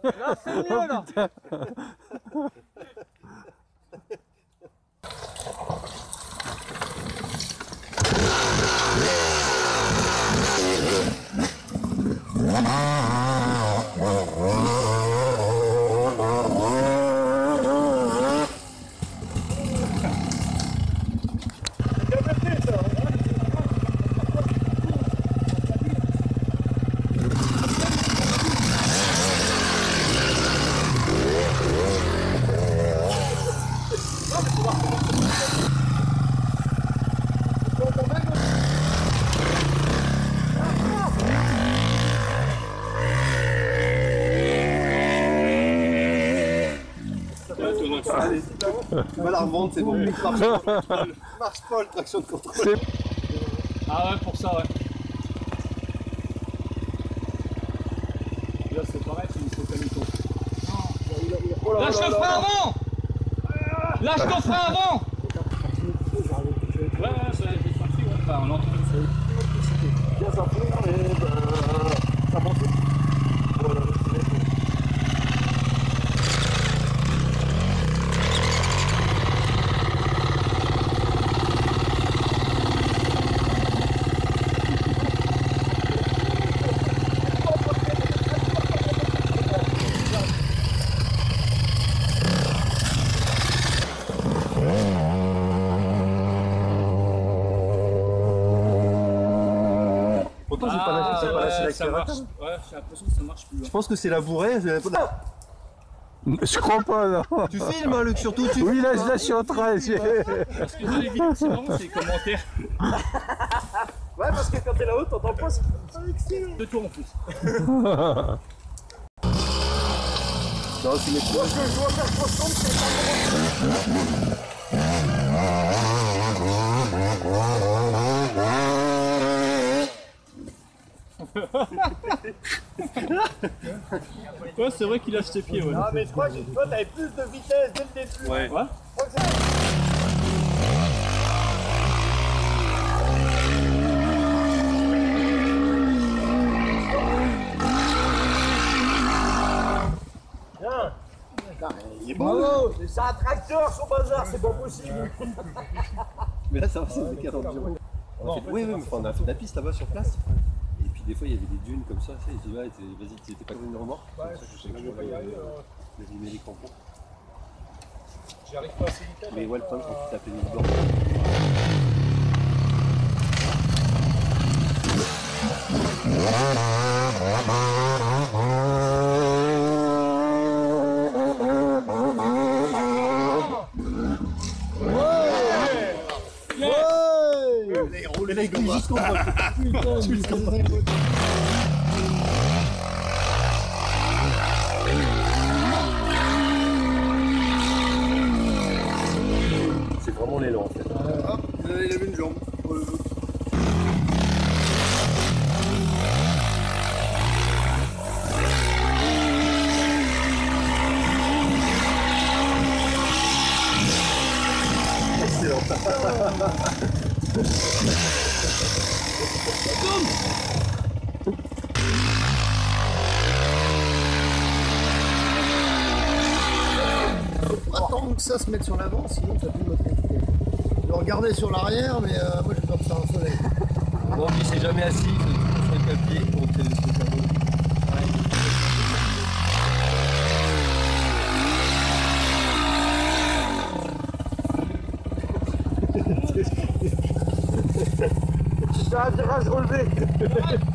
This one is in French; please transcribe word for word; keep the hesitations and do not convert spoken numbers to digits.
Là, c'est mieux, là. Allez, tu vas la revendre, c'est bon. Marche pas, marche pas le traction de contrôle. Ah ouais, pour ça, ouais. Là, c'est pareil, c'est une Socamito. Lâche le frein avant. Lâche ton frein avant. Ouais, ouais, ça va être parti, ouais. Enfin, on entend ça. Bien ça fond, et ça monte. Voilà. Pourtant, j'ai pas lâché, j'ai pas lâché l'accélérateur. Ouais, j'ai l'impression que ça marche plus. Je pense que c'est labouré. Je crois pas, non. Tu filmes, hein, Luc, surtout tu Oui, là, là, je suis en train. Parce que dans les vidéos, c'est vraiment c'est les commentaires. Ouais, parce que quand t'es là-haut, t'entends pas. Deux tours en plus. Non, c'est mes coups. Je dois faire trop sombre, c'est Ouais, c'est vrai qu'il lâche ses pieds, ouais. Non, mais je crois que toi, t'avais plus de vitesse dès le début. Ouais. Ouais. Il est beau. C'est un tracteur, son bazar, c'est pas possible. Mais là, ça va, c'est des quarante jours. Oui, oui, mais on a fait de la piste là-bas sur place. Et puis des fois, il y avait des dunes comme ça. Tu dis, ouais, vas-y, tu n'étais pas comme une remorque. Ouais, je sais que je vais abîmer les crampons. J'arrive pas assez vite. Mais ouais, le problème, quand tu tapais une blanc. Il roule les gars jusqu'au bout. Putain, jusqu'au bout. C'est vraiment l'élan en fait. Hop, il avait une jambe. Excellent. Faut pas tant que ça se mette sur l'avant, sinon ça peut me tromper. Je vais regarder sur l'arrière, mais euh, moi j'ai peur de faire un soleil. Bon, il s'est jamais assis, il faut toujours sur le papier pour obtenir ce tableau. C'est un virage relevé.